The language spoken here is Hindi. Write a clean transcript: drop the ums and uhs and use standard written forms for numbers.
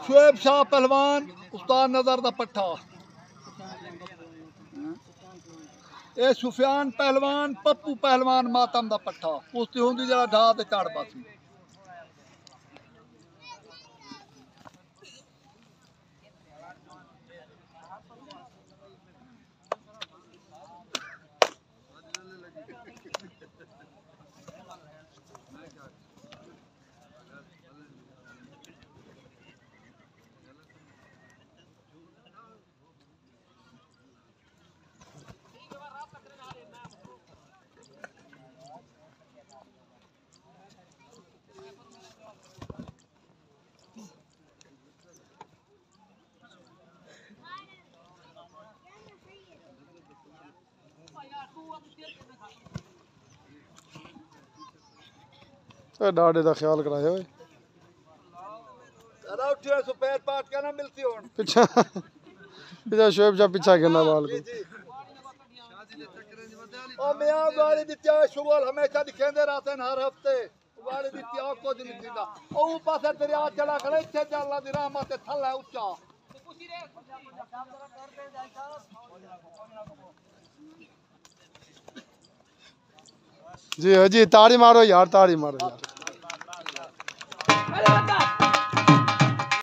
शुएब शाह पहलवान उस्ताद नजर दा पट्ठा। ए सुफियान पहलवान पप्पू पहलवान मातम दा पट्ठा। कुश्ती होंदी जरा ढा ते चढ़ पासी। डाडे का ख्याल कराया हुए उठियो सुपैर पाट के ना मिलती होन पिछा पिछा शोएब शाह पिछा गिरना बाल को ओ मियां गाड़ी दी त्या शुगल हमेशा दिखेंदे रहते हैं हर हफ्ते गाड़ी दी त्या को दिन दिखदा ओ पासे दरिया चला खड़े इथे अल्लाह दी रहमत ते थल्ला ऊंचा जी ताड़ी मारो यार ताड़ी मारो यार।